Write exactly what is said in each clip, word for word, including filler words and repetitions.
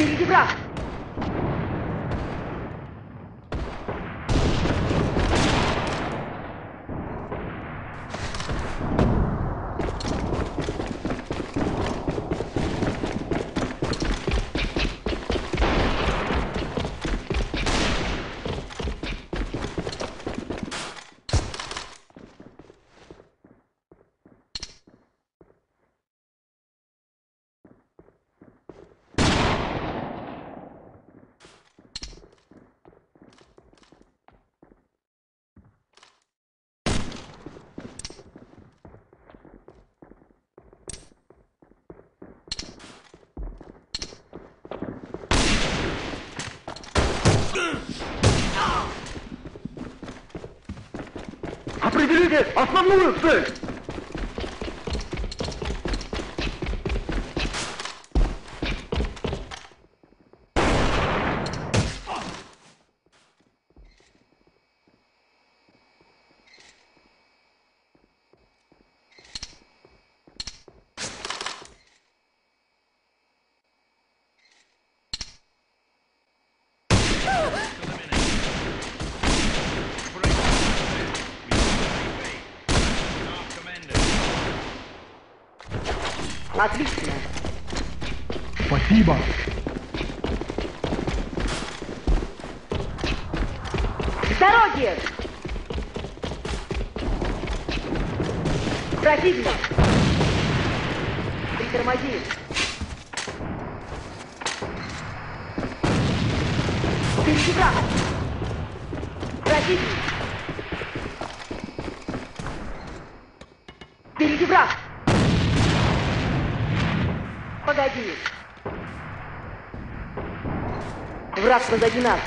Впереди враг! Определите основную цель! Отлично. Спасибо. С дороги! Противник! Притормози! Впереди враг! Противник! Впереди враг! Погоди! Враг позади нас!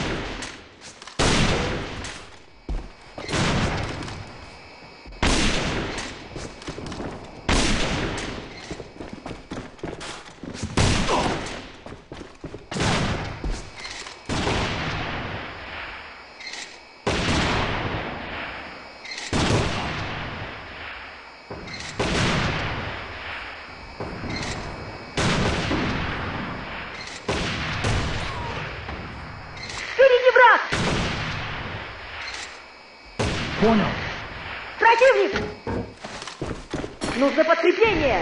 Понял. Противник! Нужно подкрепление!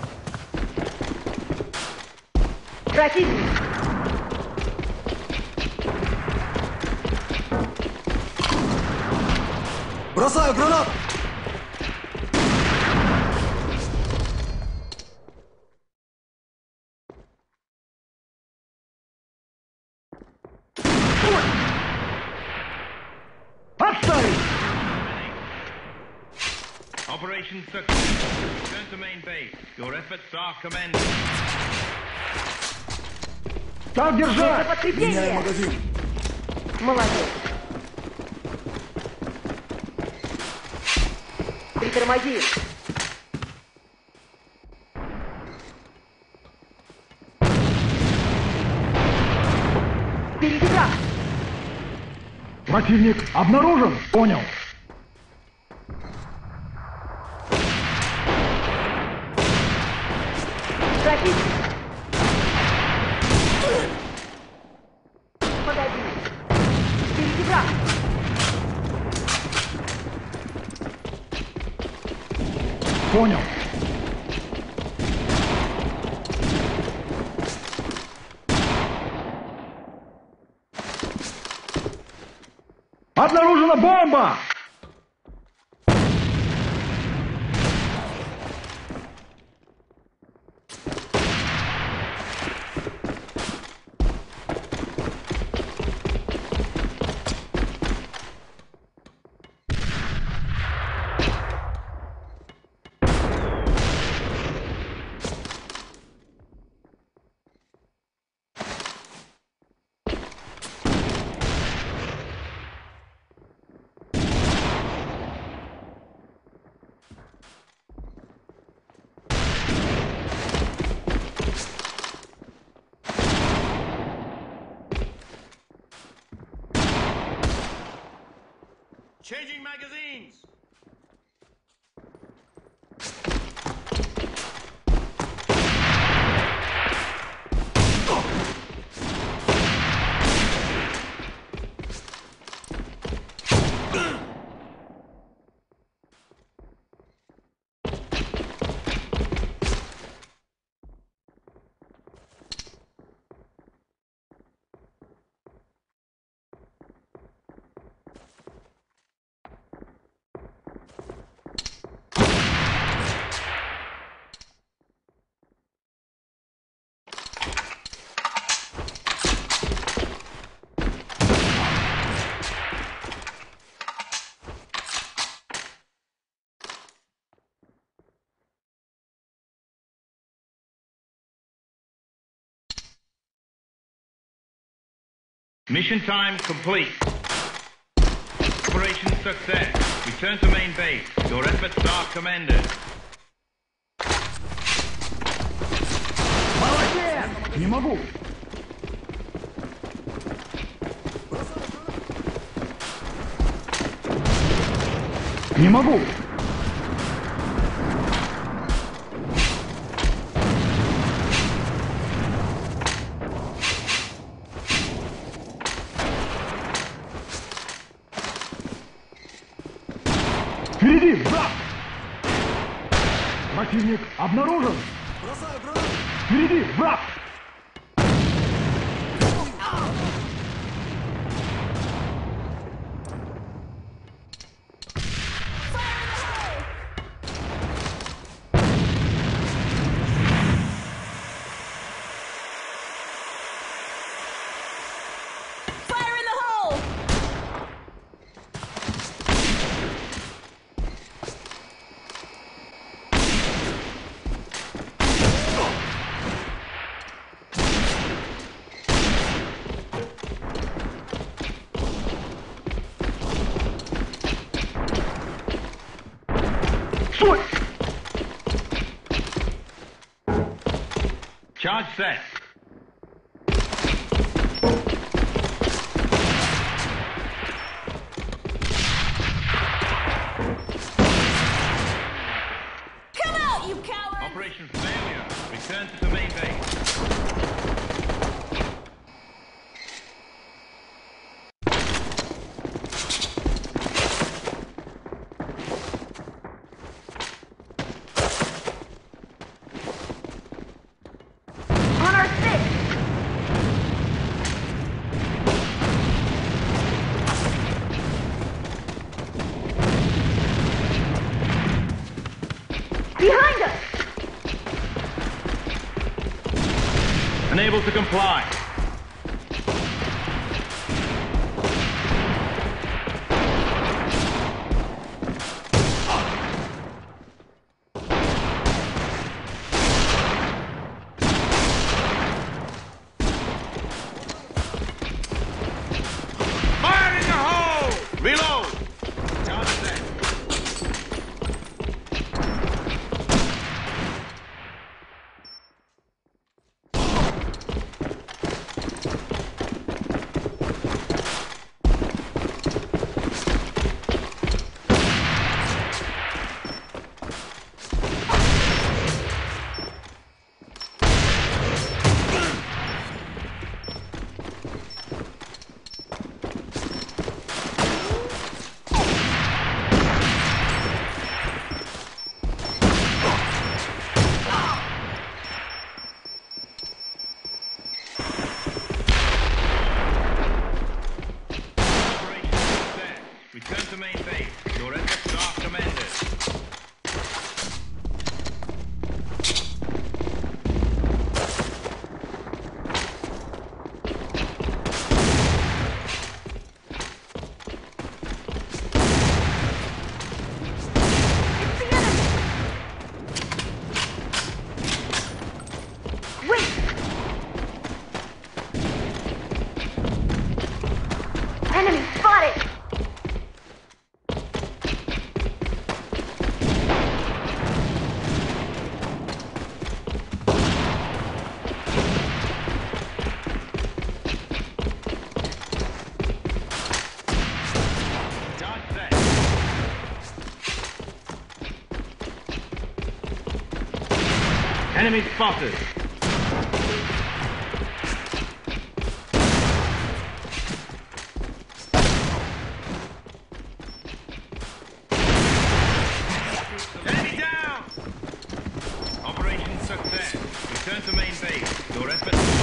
Противник! Бросаю гранату! Отставить! Operation success. Return to main base. Your efforts are commended. Так Нужно держать! Меняю подкрепление! магазин. Молодец! Притормози! Впереди враг! Противник обнаружен. Понял. Противник! Погоди! Впереди враг! Понял. Обнаружена бомба! Changing magazines. Mission time complete. Operation success. Return to main base. Your efforts are commended. Молодец! Не могу. Не могу. Впереди, враг! Противник обнаружен! Впереди, враг! Fire in the hole! Стой! Charge set. Come out, you coward! Operation failure. Return to the main base. On our six! Behind us! Unable to comply. Fire in the hole! Reload! Charge set. Operation success. Return to main base. Your efforts are commended. It's the enemy! Wait! Enemy spotted! Charge set. Enemy spotted. Enemy down! Operation success. Return to main base. Your efforts